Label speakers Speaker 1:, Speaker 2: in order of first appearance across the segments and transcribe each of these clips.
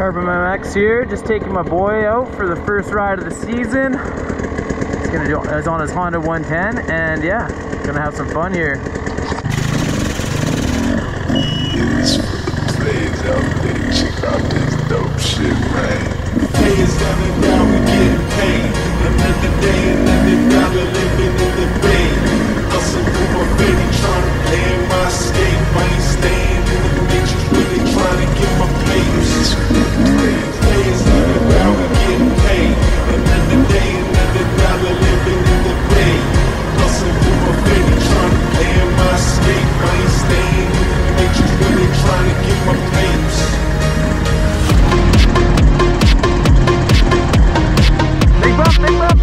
Speaker 1: Carbon MX here, just taking my boy out for the first ride of the season. He's on his Honda 110, and yeah, gonna have some fun here.
Speaker 2: It's for the players out there, check out this dope shit, man. Players down and down, we getting paid. Another day, another dollar, living in the bay. Hustle for my baby, trying to play in my escape. I ain't staying in the matrix, really trying to get my place. Players down and down, we getting paid. Another day, another dollar, living in the bay. Hustle for my baby, trying to play in my escape. I ain't staying in the matrix, really trying to get my place.
Speaker 1: Big bump, big bump!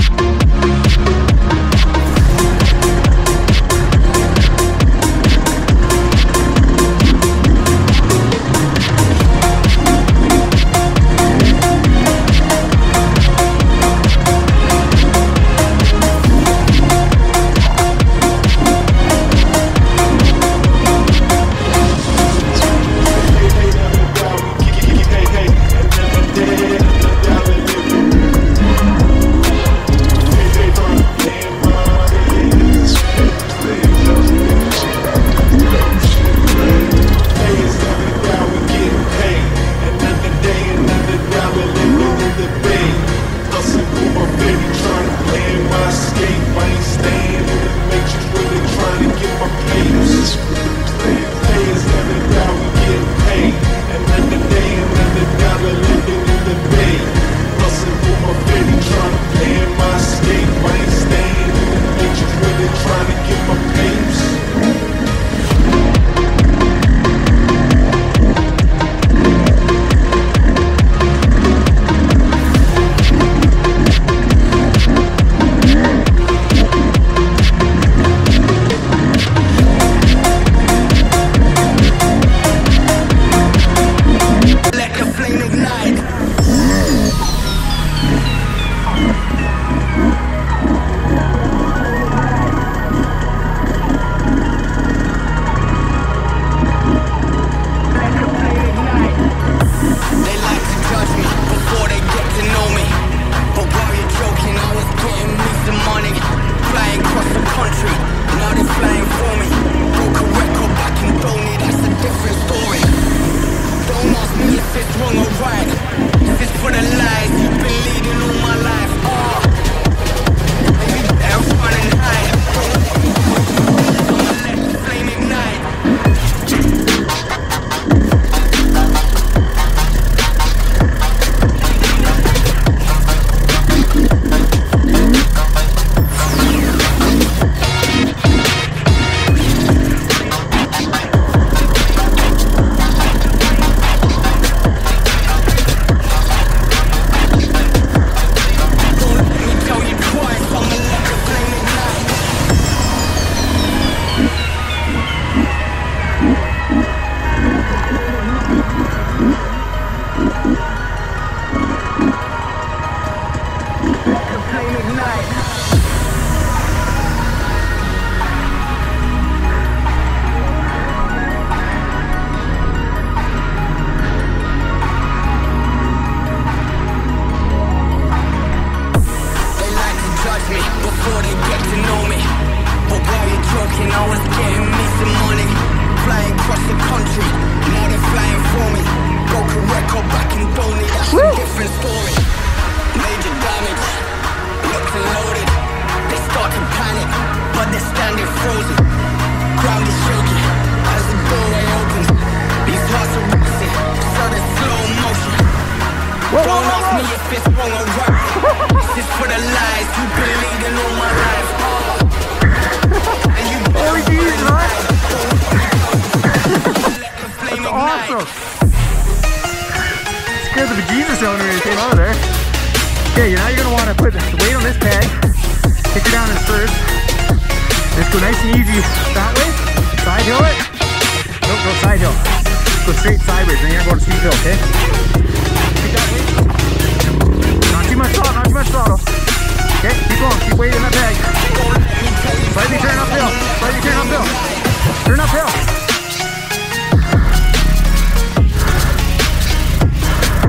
Speaker 1: Scared the bejesus out of me when it came out of there. Okay, now you're gonna want to put the weight on this peg, take her down in first. Just go nice and easy that way. Side hill it. Nope, go side hill. Go straight sideways, then you're gonna go to steep hill, okay? Take that weight. Not too much throttle, not too much throttle. Okay, keep going, keep weighting that peg. Slightly turn uphill, slightly turn uphill. Turn uphill.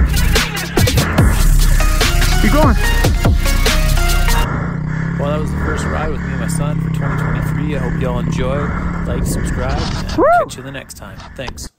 Speaker 3: Hope y'all enjoy, like, subscribe, and catch you the next time. Thanks.